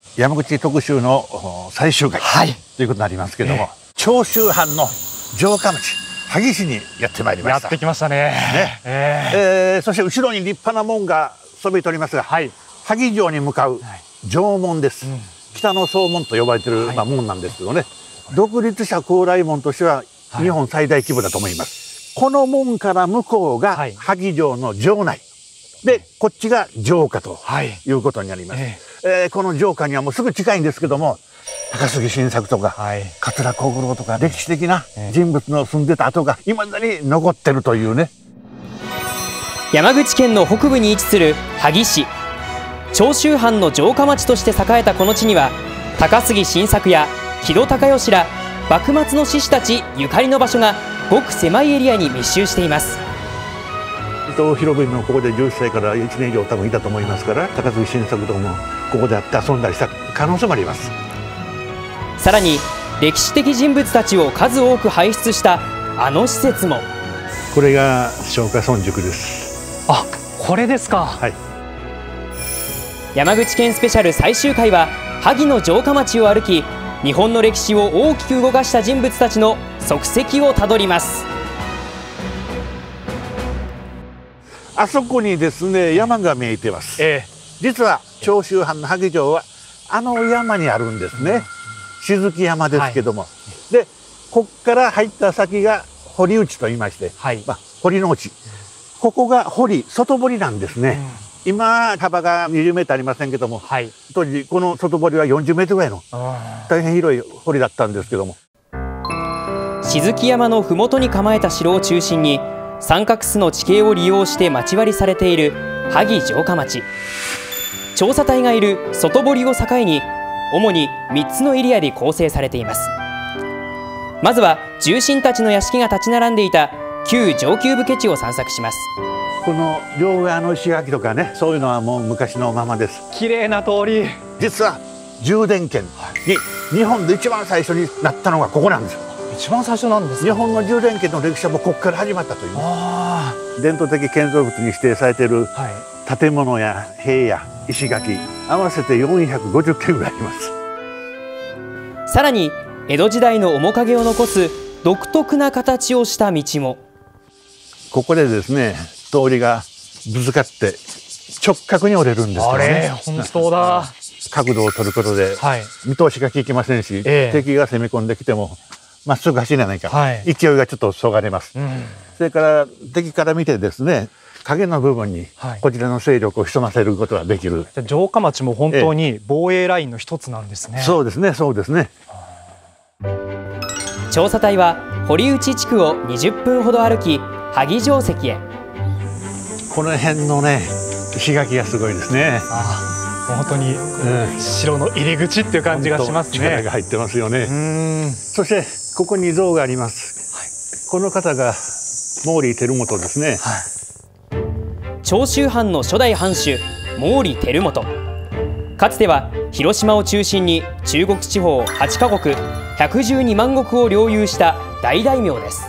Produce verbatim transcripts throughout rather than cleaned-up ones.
山口特集の最終回、はい、ということになりますけども、えー、長州藩の城下町萩市にやってまいりました。 やってきましたね。 ね、えーえー、そして後ろに立派な門がそびえておりますが、はい、萩城に向かう城門です。うん、北の総門と呼ばれている、はい、まあ、門なんですけどね、独立した高麗門としては日本最大規模だと思います。はい、この門から向こうが萩城の城内で、こっちが城下ということになります。はい、えー、この城下にはもうすぐ近いんですけども、高杉晋作とか、はい、桂小五郎とか歴史的な人物の住んでた跡がいまだに残ってるというね。 山口県の北部に位置する萩市。長州藩の城下町として栄えたこの地には、高杉晋作や木戸孝允ら幕末の志士たちゆかりの場所がごく狭いエリアに密集しています。 伊藤博文もここでじゅっさいからいちねん以上多分いたと思いますから、高杉晋作とかもここで会って遊んだりした可能性もあります。 さらに歴史的人物たちを数多く輩出したあの施設も。 これが松下村塾です。 あ、これですか。 はい。 山口県スペシャル最終回は萩の城下町を歩き、日本の歴史を大きく動かした人物たちの足跡をたどります。 あそこにですね、山が見えてます。ええ、実は長州藩の萩城はあの山にあるんですね。雫山ですけども、はい、でこっから入った先が堀内と言いまして、はい、まあ、堀之内、ここが堀外堀なんですね。うん、今幅がにじゅうメートルありませんけども、はい、当時この外堀はよんじゅうメートルぐらいの大変広い堀だったんですけども、 雫山の麓に構えた城を中心に三角州の地形を利用して町割りされている萩城下町。調査隊がいる外堀を境に主にみっつのエリアで構成されています。まずは重臣たちの屋敷が立ち並んでいた旧上級武家地を散策します。 この両側の石垣とかね、そういうのはもう昔のままです。 綺麗な通り。 実は充電圏に日本で一番最初になったのがここなんですよ。 一番最初なんですか。 日本の充電圏の歴史はもうここから始まったという、伝統的建造物に指定されている建物や塀や石垣合わせてよんひゃくごじゅっけんぐらいあります。 さらに江戸時代の面影を残す独特な形をした道も。 ここでですね、通りがぶつかって直角に折れるんですよね。 あれ、本当だ。 角度を取ることで見通しが効きませんし、ええ、敵が攻め込んできてもまっすぐ走れないから、はい、勢いがちょっとそがれます。うん、それから敵から見てですね、影の部分にこちらの勢力を潜ませることができる。 はい、城下町も本当に防衛ラインの一つなんですね。 ええ、そうですね、そうですね。 調査隊は堀内地区をにじゅっぷんほど歩き、萩城跡へ。 この辺のね、石垣がすごいですね。 ああ、本当に、うん、城の入り口っていう感じがしますね。 力が入ってますよね。うん、そしてここに像があります。はい、この方が毛利輝元ですね。はい、 長州藩の初代藩主毛利輝元。かつては広島を中心に中国地方はちかこくひゃくじゅうにまんごくを領有した大大名です。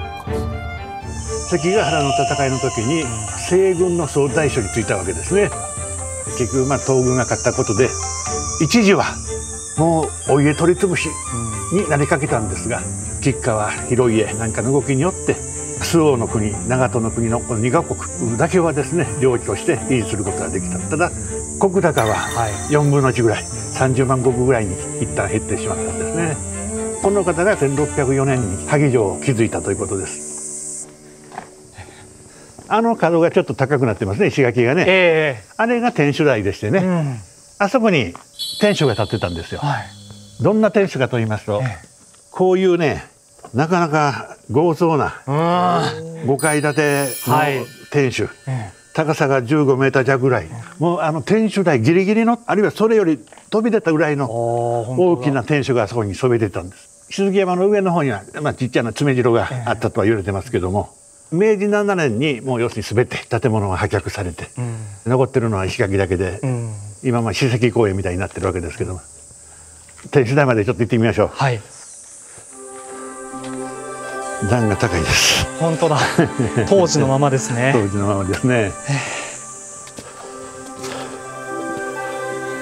関ヶ原の戦いの時に西軍の総大将に就いたわけですね。結局まあ東軍が勝ったことで一時はもうお家取り潰しになりかけたんですが、吉川広家なんかの動きによって周防の国、長門の国のこのにかこくだけはですね、領地として維持することができた。ただ石高はよんぶんのいちぐらい、さんじゅうまんごくぐらいに一旦減ってしまったんですね。この方がせんろっぴゃくよねんに萩城を築いたということです。あの角がちょっと高くなってますね、石垣がね。えー、あれが天守台でしてね、うん、あそこに天守が建ってたんですよ。はい、どんな天守かと言いますと、えー、こういうね、なかなか豪壮なごかい建ての天守、はい、えー高さがじゅうごメーター弱ぐらい、もうあの天守台ギリギリの、あるいはそれより飛び出たぐらいの大きな天守があそこにそびえてたんです。雫山の上の方には、まあ、ちっちゃな詰め城があったとは言われてますけども、めいじななねんにもう要するに全て建物が破却されて、うん、残ってるのは石垣だけで、うん、今まあ史跡公園みたいになってるわけですけども、天守台までちょっと行ってみましょう。はい、段が高いです。 本当だ。当時のままですね。 当時のままですね。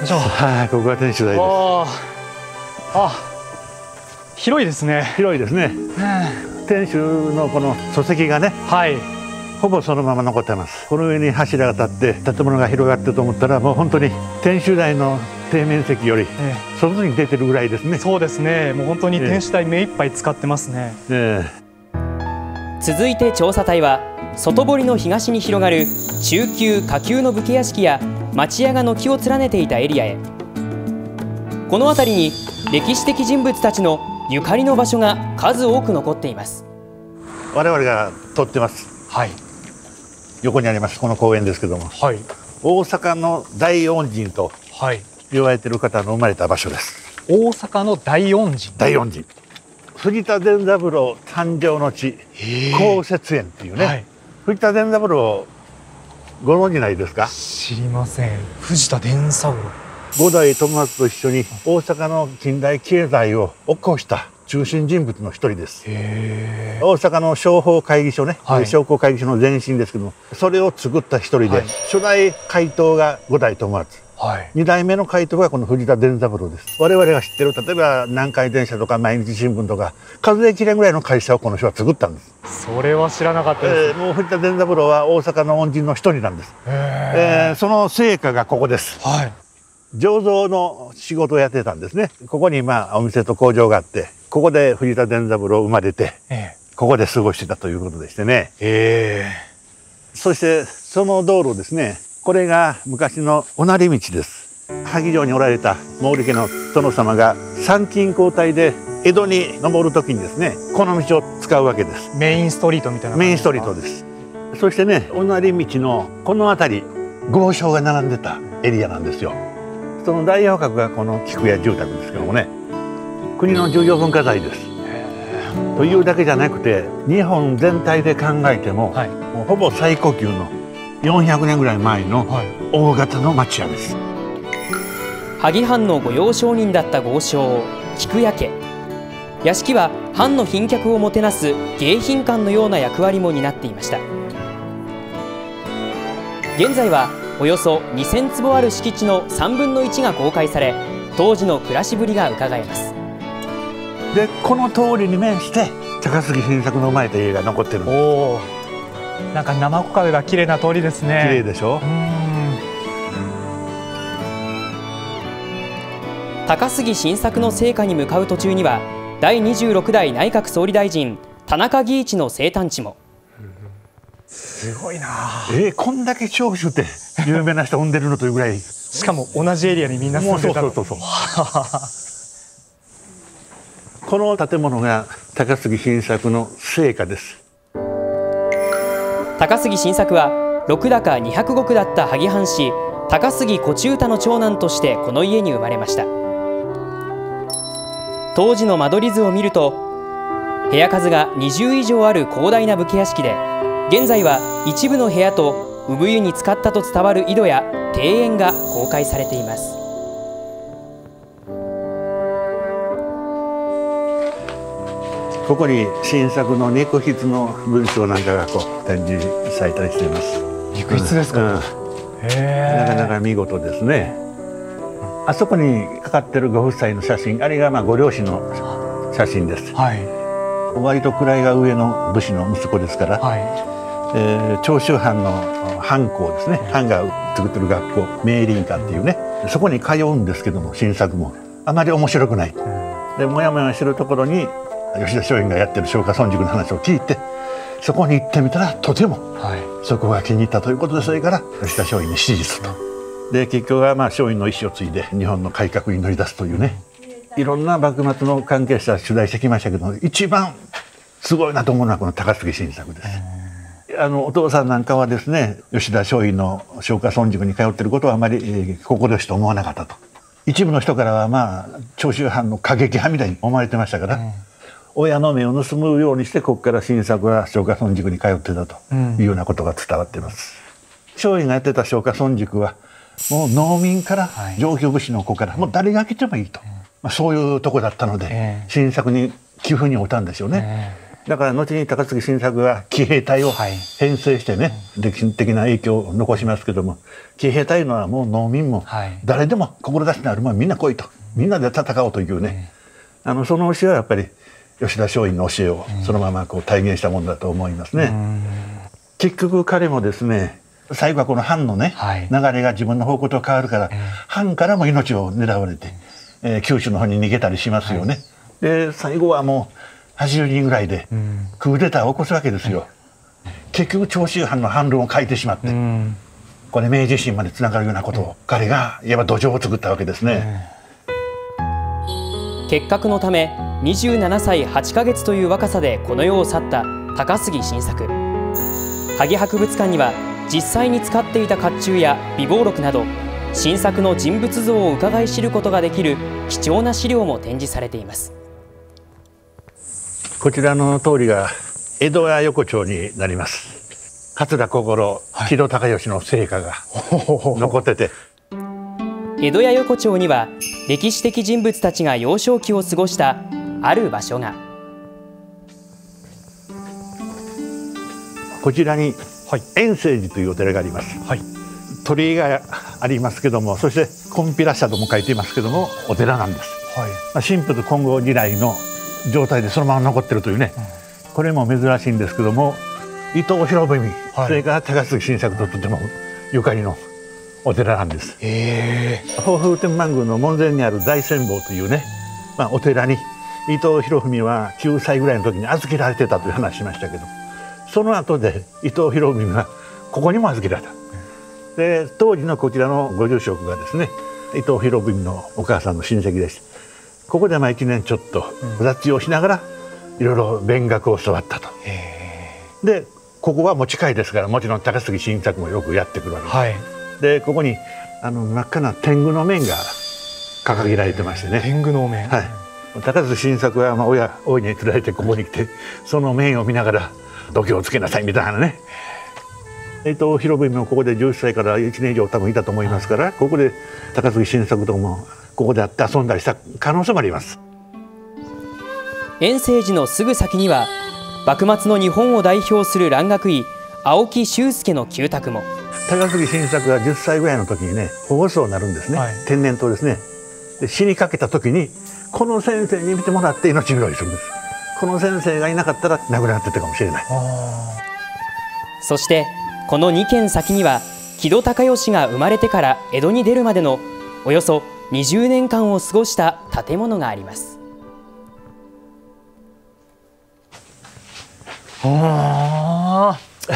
はい、ここが天守台です。 あ、広いですね。 広いですね。天守のこの礎石がね、はい、ほぼそのまま残ってます。この上に柱が立って建物が広がってると思ったら、もう本当に天守台の底面積より外に出てるぐらいですね。 そうですね。もう本当に天守台目いっぱい使ってますね。 ええ、続いて調査隊は外堀の東に広がる中級下級の武家屋敷や町屋が軒を連ねていたエリアへ。この辺りに歴史的人物たちのゆかりの場所が数多く残っています。 我々が通ってます。はい。横にありますこの公園ですけども、はい、大阪の大恩人と言われている方の生まれた場所です。 大阪の大恩人。 大恩人。藤田傳三郎誕生の地、高雪園っていうね。はい、藤田伝三郎ご存じないですか？ 知りません。藤田伝三郎。 五代友厚と一緒に大阪の近代経済を起こした中心人物の一人です。へー。大阪の商法会議所ね、はい、商工会議所の前身ですけども、それを作った一人で、はい、初代会頭が五代友厚、はい、に代目の会頭がこの藤田伝三郎です。我々が知ってる例えば南海電車とか毎日新聞とか数えきれんぐらいの会社をこの人は作ったんです。 それは知らなかったです。 えー、もう藤田伝三郎は大阪の恩人の一人なんです。えー、その成果がここです。はい。醸造の仕事をやってたんですね。ここにまあお店と工場があって、ここで藤田伝三郎生まれて、えー、ここで過ごしてたということでしてね。えー、そしてその道路ですね、これが昔のおなり道です。萩城におられた毛利家の殿様が参勤交代で江戸に登る時にですね、この道を使うわけです。 メインストリートみたいな。 メインストリートです。そしてね、おなり道のこの辺り豪商が並んでたエリアなんですよ。その代表格がこの菊屋住宅ですけどもね、国の重要文化財です。というだけじゃなくて、日本全体で考えても、はい、もうほぼ最古級のよんひゃくねんぐらい前の大型の町屋です。 萩藩の御用商人だった豪商菊屋家。屋敷は藩の賓客をもてなす迎賓館のような役割も担っていました。現在はおよそにせんつぼある敷地のさんぶんのいちが公開され、当時の暮らしぶりが伺えます。 でこの通りに面して高杉晋作の生まれた家が残ってるんです。おー、なんか生木壁が綺麗な通りですね。 綺麗でしょ。うん、 高杉晋作の生家に向かう途中にはだいにじゅうろくだい内閣総理大臣田中義一の生誕地も。 すごいな。 えー、こんだけ長州って有名な人産んでるのというぐらいしかも同じエリアにみんな住んでた。 そうそうそうそうこの建物が高杉晋作の生家です。 高杉晋作は禄高にひゃくごくだった萩藩士高杉小中太の長男としてこの家に生まれました。当時の間取り図を見ると、部屋数がにじゅういじょうある広大な武家屋敷で、現在は一部の部屋と産湯に使ったと伝わる井戸や庭園が公開されています。 ここに晋作の肉筆の文章なんかがこう展示されたりしています。 肉筆ですか？うん、 へー、なかなか見事ですね。あそこにかかってるご夫妻の写真、あれがまあご両親の写真です。はい、割と位が上の武士の息子ですから、はい、えー、長州藩の藩校ですね、藩が作ってる学校明倫館っていうね、そこに通うんですけども、晋作もあまり面白くない。でもやもやしてるところに吉田松陰がやってる松下村塾の話を聞いて、そこに行ってみたらとてもそこが気に入ったということで、それから吉田松陰に支持すると。で結局はまあ松陰の意思を継いで日本の改革に乗り出すというね、いろんな幕末の関係者取材してきましたけど、一番すごいなと思うのはこの高杉晋作です。あのお父さんなんかはですね、吉田松陰の松下村塾に通っていることはあまり、えー、心よしと思わなかったと。一部の人からはまあ長州藩の過激派みたいに思われてましたから、うん、親の目を盗むようにしてここから晋作は松下村塾に通ってたというようなことが伝わっています。うん、松陰がやってた松下村塾はもう農民から上級武士の子から、はい、もう誰が来てもいいと、うん、まあ、そういうとこだったので、えー、晋作に寄付におったんですよね。えーだから後に高槻晋作が騎兵隊を編成してね、はい、歴史的な影響を残しますけども、騎兵隊のはもう農民も誰でも志のあるもんみんな来いと、みんなで戦おうというね、うん、あのその教えはやっぱり吉田松陰の教えをそのままこう体現したものだと思いますね。うん、結局彼もですね、最後はこの藩のね、はい、流れが自分の方向と変わるから、うん、藩からも命を狙われて、えー、九州の方に逃げたりしますよね。はい、で最後はもうはちじゅうにんぐらいでクーデターを起こすわけですよ。うん、結局長州藩の反論を変えてしまって、うん、これ明治維新までつながるようなことを、うん、彼がいわば土壌を作ったわけですね。 うん、結核のためにじゅうななさいはちかげつという若さでこの世を去った高杉晋作。萩博物館には実際に使っていた甲冑や備忘録など晋作の人物像を伺い知ることができる貴重な資料も展示されています。 こちらの通りが江戸屋横丁になります。桂小五郎、木戸孝允の生家が残ってて、 江戸屋横丁には歴史的人物たちが幼少期を過ごしたある場所が。 こちらに円聖寺というお寺があります。はい、鳥居がありますけども、そして金毘羅社とも書いていますけどもお寺なんです。はい、まあ、神仏混合時代の状態でそのまま残ってるというね、うん、これも珍しいんですけども、伊藤博文、はい、それから高杉晋作ととてもゆかりのお寺なんです。豊富天満宮の門前にある大仙坊というね、まあ、お寺に伊藤博文はきゅうさいぐらいの時に預けられてたという話しましたけど、その後で伊藤博文はここにも預けられた。で当時のこちらのご住職がですね、伊藤博文のお母さんの親戚でした。ここでまあいちねんちょっと雑用しながらいろいろ勉学を教わったと。でここはもう近いですから、もちろん高杉晋作もよくやってくるわけです。はい、でここにあの真っ赤な天狗の面が掲げられてましてね。 天狗の面、 はい、高杉晋作はまあ親大いに連れられてここに来て、その面を見ながら度胸をつけなさいみたいなね。伊藤博文もここでじゅっさいからいちねん以上多分いたと思いますから、ここで高杉晋作ともここで会って遊んだりした可能性もあります。 円聖寺のすぐ先には幕末の日本を代表する蘭学医青木周介の旧宅も。 高杉晋作がじゅっさいぐらいの時にね、保護僧になるんですね。はい、天然痘ですね。で死にかけた時にこの先生に見てもらって命拾いするんです。この先生がいなかったら亡くなってたかもしれない。 そしてこのにけん先には木戸孝允が生まれてから江戸に出るまでのおよそにじゅうねんかんを過ごした建物があります。 あ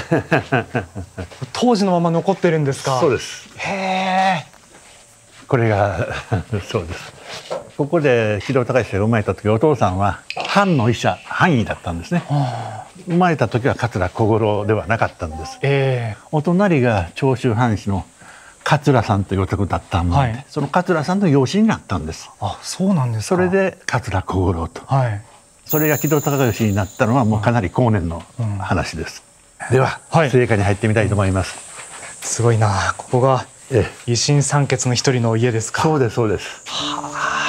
当時のまま残ってるんですか。 そうです。 へえ。 これがそうです。ここで木戸孝允が生まれた時、お父さんは藩の医者、藩医だったんですね。生まれた時は桂小五郎ではなかったんです。えー、お隣が長州藩士の桂さんというお宅だったので、はい、その桂さんの養子になったんです。 あ、そうなんですか。 それで桂小五郎と、はい、それが木戸孝允になったのはもうかなり後年の話です。うん、では、はい、正家に入ってみたいと思います。 すごいな、ここが維新三傑の一人の家ですか。 そうですそうです。 はあ、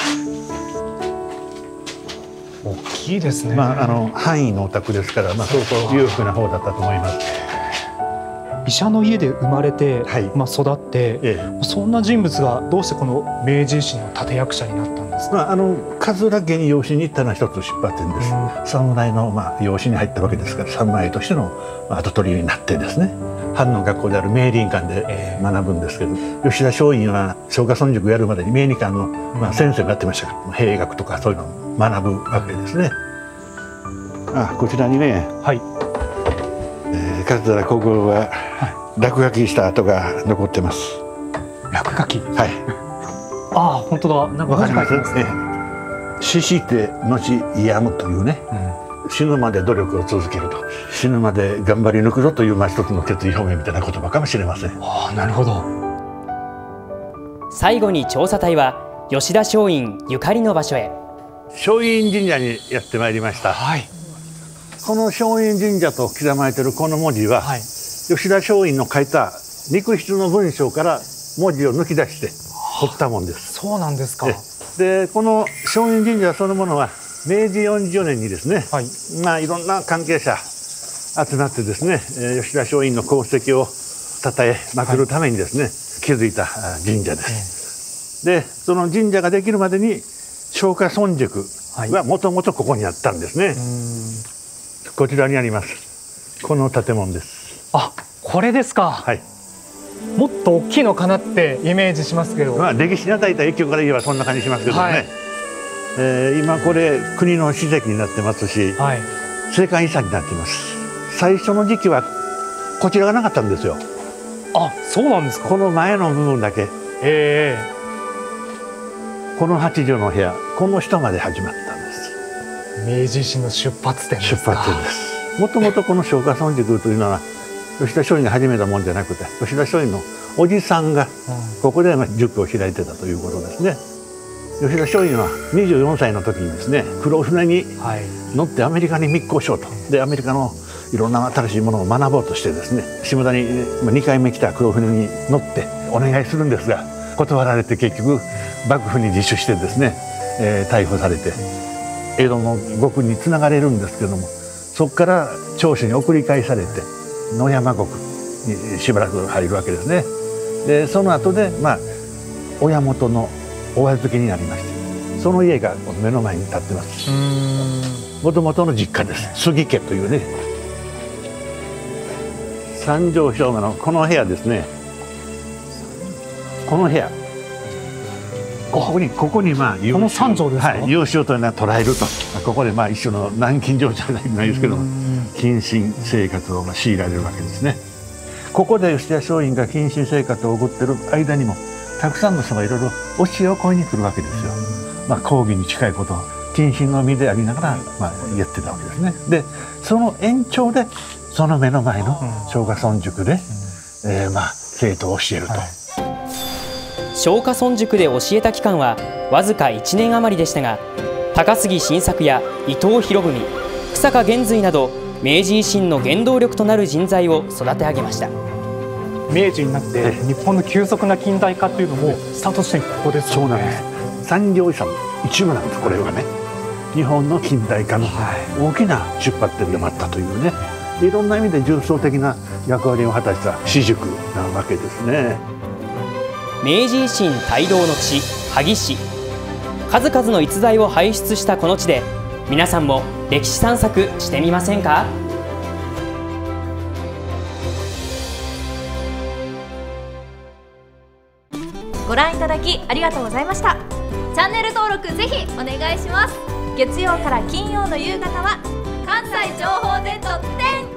大きいですね。 まああの藩医のお宅ですから、まあ相当裕福な方だったと思います。 医者の家で生まれて、はい、まあ育って、ええ、そんな人物がどうしてこの明治維新の立役者になったんですか。 まあ、あの桂家に養子に行ったのは一つ出発点です。うん、侍のまあ養子に入ったわけですから、侍としての跡取りになってですね、藩の学校である明倫館で学ぶんですけど、えー、吉田松陰は松下村塾やるまでに明倫館のまあ先生をやってましたから、兵学とかそういうのを学ぶわけですね。あ、こちらにね、はい、えー、桂小五郎は落書きした跡が残ってます。 落書き。 はい。 ああ、本当だ。なんかわかりますね。死して後病むというね、うん、死ぬまで努力を続けると、死ぬまで頑張り抜くぞというまあ一つの決意表明みたいな言葉かもしれません。 ああ、なるほど。 最後に調査隊は吉田松陰ゆかりの場所へ。 松陰神社にやってまいりました。はい。この松陰神社と刻まれているこの文字は、はい、吉田松陰の書いた肉筆の文章から文字を抜き出して彫ったもんです。 そうなんですか。 でこの松陰神社そのものはめいじよんじゅうよねんにですね、はい、まあいろんな関係者集まってですね、えー、吉田松陰の功績を称えまくるためにですね、はい、築いた神社です。でその神社ができるまでに松下村塾はもともとここにあったんですね。はい、こちらにあります。この建物です。 あ、これですか。 はい。 もっと大きいのかなってイメージしますけど、 まあ歴史に与えた影響から言えばそんな感じしますけどね。はい、えー、今これ国の史跡になってますし、はい、世界遺産になっています。最初の時期はこちらがなかったんですよ。 あ、そうなんですか。 この前の部分だけ。ええー。このはちじょうの部屋、この下まで始まったんです。 明治維新の出発点ですか。 出発点です。もともとこの松下村塾というのは吉田松陰が始めたもんじゃなくて、吉田松陰のおじさんがここで塾を開いてたということですね。吉田松陰はにじゅうよんさいの時にですね、黒船に乗ってアメリカに密航しようと。でアメリカのいろんな新しいものを学ぼうとしてですね、下田ににかいめ来た黒船に乗ってお願いするんですが断られて、結局幕府に自首してですね、えー、逮捕されて江戸の獄につながれるんですけども、そこから長州に送り返されて野山獄にしばらく入るわけですね。でその後でまあ親元のお預けになりまして、その家が目の前に建ってます。もともとの実家です。杉家というね、三条生姜のこの部屋ですね。この部屋、ここにここにまあこの三条ですか。 はい、幼少というのは捉えると、ここでまあ一種の軟禁状態じゃないですけども、謹慎生活を強いられるわけですね。ここで吉田松陰が謹慎生活を送ってる間にもたくさんの人がいろいろ教えを請いに来るわけですよ。まあ講義に近いことを謹慎の身でありながらまあやってたわけですね。でその延長でその目の前の松下村塾で、えー、まあ生徒を教えると。はい、 松下村塾で教えた期間はわずかいちねん余りでしたが、高杉晋作や伊藤博文、久坂玄瑞など明治維新の原動力となる人材を育て上げました。 明治になって日本の急速な近代化というのもスタートしてここですよね。 そうなんです。産業遺産の一部なんです。これはね、日本の近代化の大きな出発点でもあったというね、いろんな意味で重層的な役割を果たした私塾なわけですね。 明治維新帯同の地萩市、数々の逸材を輩出したこの地で皆さんも歴史散策してみませんか。 ご覧いただきありがとうございました。チャンネル登録ぜひお願いします。月曜から金曜の夕方は関西情報 Z 点。